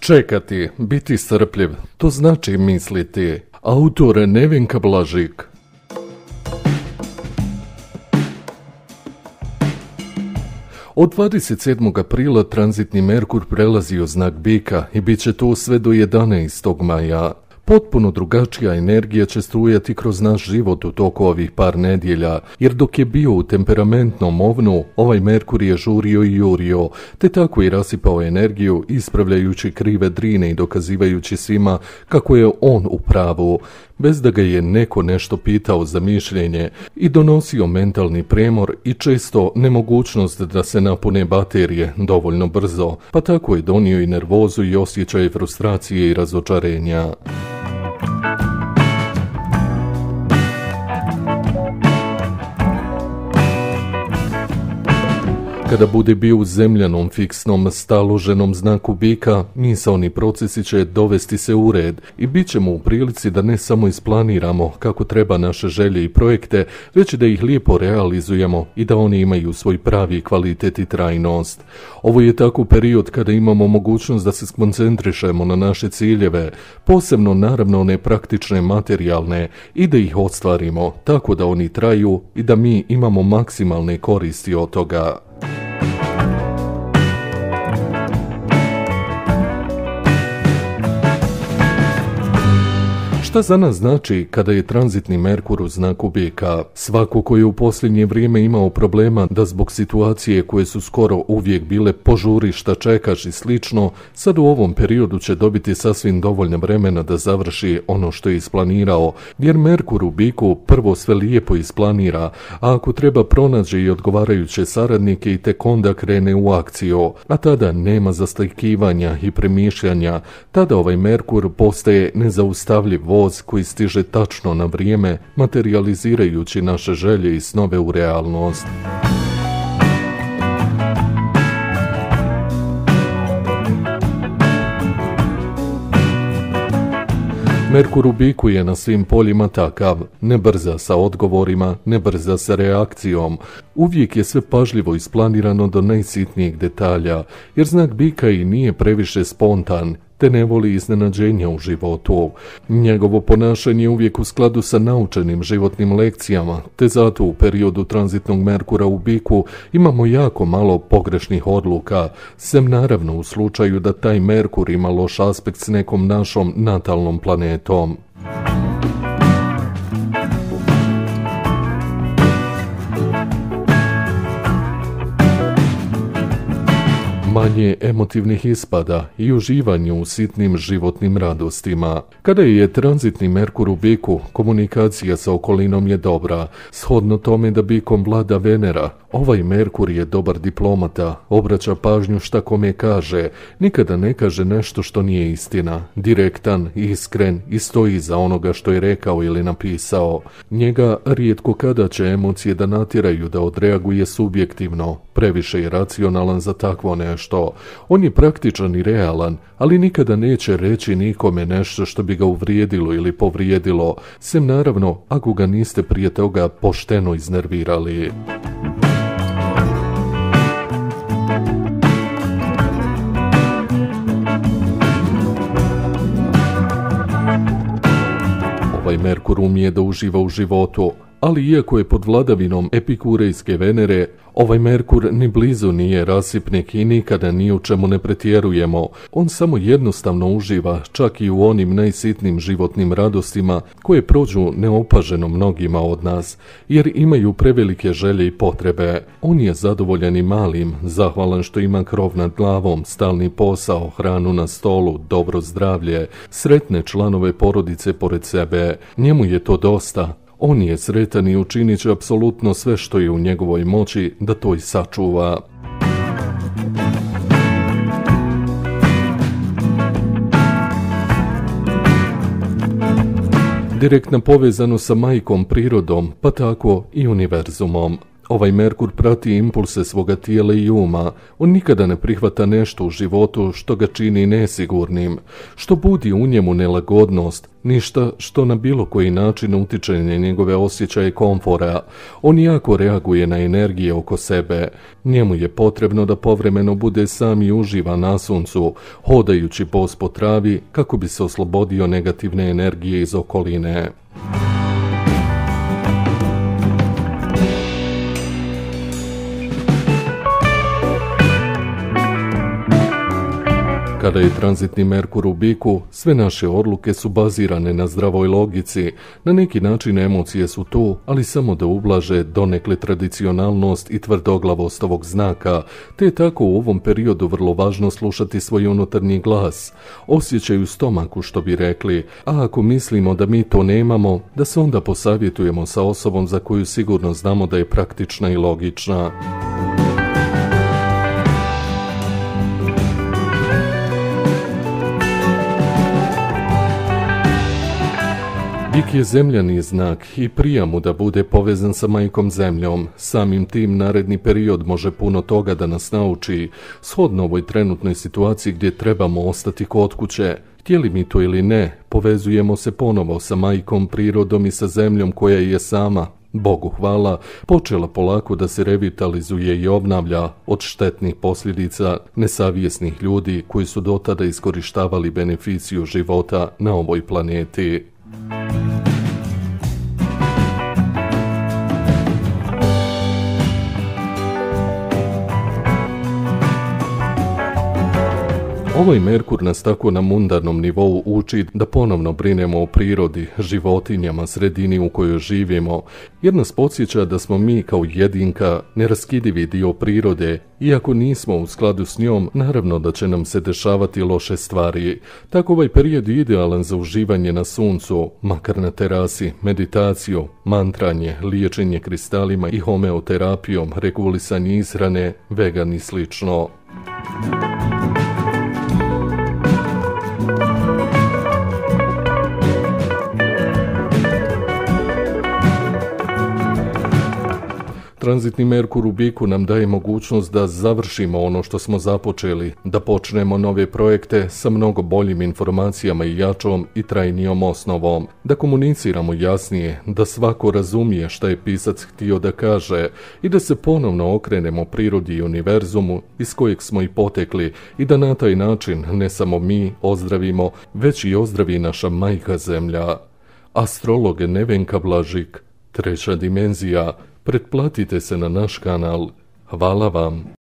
Čekati, biti strpljiv, to znači misliti. Autor Nevenka Blažik. Od 27. aprila tranzitni Merkur prelazio znak Bika i bit će to sve do 11. maja. Potpuno drugačija energija će strujati kroz naš život u toku ovih par nedjelja, jer dok je bio u temperamentnom ovnu, ovaj Merkur je žurio i jurio, te tako i rasipao energiju, ispravljajući krive drine i dokazivajući svima kako je on u pravu, bez da ga je neko nešto pitao za mišljenje, i donosio mentalni premor i često nemogućnost da se napune baterije dovoljno brzo, pa tako je donio i nervozu i osjećaj frustracije i razočarenja. Kada bude bio u zemljanom, fiksnom, staloženom znaku Bika, misaoni procesi će dovesti se u red i bit ćemo u prilici da ne samo isplaniramo kako treba naše želje i projekte, već da ih lijepo realizujemo i da oni imaju svoj pravi kvalitet i trajnost. Ovo je tako period kada imamo mogućnost da se skoncentrišemo na naše ciljeve, posebno naravno one praktične, materijalne, i da ih ostvarimo tako da oni traju i da mi imamo maksimalne koristi od toga. Šta za nas znači kada je tranzitni Merkur u znaku Bika? Svako ko je u posljednje vrijeme imao problema da zbog situacije koje su skoro uvijek bile požuri, šta čekaš i slično, sad u ovom periodu će dobiti sasvim dovoljno vremena da završi ono što je isplanirao, jer Merkur u Biku prvo sve lijepo isplanira, a ako treba pronađe i odgovarajuće saradnike i tek onda krene u akciju, a tada nema zastajkivanja i premišljanja, tada ovaj Merkur postaje nezaustavljiv voz koji stiže tačno na vrijeme, materializirajući naše želje i snove u realnost. Merkur u Biku je na svim poljima takav, ne brza sa odgovorima, ne brza sa reakcijom. Uvijek je sve pažljivo isplanirano do najsitnijeg detalja, jer znak Bika i nije previše spontan, te ne voli iznenađenja u životu. Njegovo ponašanje je uvijek u skladu sa naučenim životnim lekcijama, te zato u periodu tranzitnog Merkura u Biku imamo jako malo pogrešnih odluka, sem naravno u slučaju da taj Merkur ima loš aspekt s nekom našom natalnom planetom. Manje emotivnih ispada i uživanje u sitnim životnim radostima. Kada je tranzitni Merkur u Biku, komunikacija sa okolinom je dobra. Shodno tome da Bikom vlada Venera, ovaj Merkur je dobar diplomata, obraća pažnju šta kome kaže, nikada ne kaže nešto što nije istina, direktan, iskren i stoji za onoga što je rekao ili napisao. Njega rijetko kada će emocije da natjeraju da odreaguje subjektivno, previše je racionalan za takvo nešto. On je praktičan i realan, ali nikada neće reći nikome nešto što bi ga uvrijedilo ili povrijedilo, sem naravno ako ga niste prije toga pošteno iznervirali. Ovaj Merkur umije da uživa u životu, ali iako je pod vladavinom epikurejske Venere, ovaj Merkur ni blizu nije rasipnik i nikada ni u čemu ne pretjerujemo. On samo jednostavno uživa čak i u onim najsitnim životnim radostima koje prođu neopaženo mnogima od nas, jer imaju prevelike želje i potrebe. On je zadovoljan i malim, zahvalan što ima krov nad glavom, stalni posao, hranu na stolu, dobro zdravlje, sretne članove porodice pored sebe. Njemu je to dosta. On je sretan i učinit će apsolutno sve što je u njegovoj moći da to i sačuva. Direktno povezano sa majkom prirodom, pa tako i univerzumom. Ovaj Merkur prati impulse svoga tijela i uma. On nikada ne prihvata nešto u životu što ga čini nesigurnim, što budi u njemu nelagodnost, ništa što na bilo koji način utiče na njegove osjećaje komfora. On jako reaguje na energije oko sebe. Njemu je potrebno da povremeno bude sam i uživa na suncu, hodajući bos po travi kako bi se oslobodio negativne energije iz okoline. Kada je tranzitni Merkur u biku, sve naše odluke su bazirane na zdravoj logici. Na neki način emocije su tu, ali samo da ublaže donekle tradicionalnost i tvrdoglavost ovog znaka, te je tako u ovom periodu vrlo važno slušati svoj unutarnji glas. Osjećaj u stomaku, što bi rekli, a ako mislimo da mi to nemamo, da se onda posavjetujemo sa osobom za koju sigurno znamo da je praktična i logična. Bik je zemljani znak i prija mu da bude povezan sa majkom zemljom. Samim tim naredni period može puno toga da nas nauči, shodno ovoj trenutnoj situaciji gdje trebamo ostati kod kuće. Htjeli mi to ili ne, povezujemo se ponovo sa majkom prirodom i sa zemljom koja je sama, Bogu hvala, počela polako da se revitalizuje i obnavlja od štetnih posljedica nesavjesnih ljudi koji su do tada iskorištavali beneficiju života na ovoj planeti. Ovaj Merkur nas tako na mundarnom nivou uči da ponovno brinemo o prirodi, životinjama, sredini u kojoj živimo, jer nas podsjeća da smo mi kao jedinka neraskidivi dio prirode, iako nismo u skladu s njom, naravno da će nam se dešavati loše stvari. Tako ovaj period je idealan za uživanje na suncu, makar na terasi, meditaciju, mantranje, liječenje kristalima i homeoterapijom, regulisanje ishrane, vegan i slično. Tranzitni Merkur u biku nam daje mogućnost da završimo ono što smo započeli, da počnemo nove projekte sa mnogo boljim informacijama i jačom i trajnijom osnovom, da komuniciramo jasnije, da svako razumije šta je pisac htio da kaže i da se ponovno okrenemo prirodi i univerzumu iz kojeg smo i potekli i da na taj način ne samo mi ozdravimo, već i ozdravi naša majka zemlja. Astrolog Nevenka Blažik, treća dimenzija. Pretplatite se na naš kanal. Hvala vam.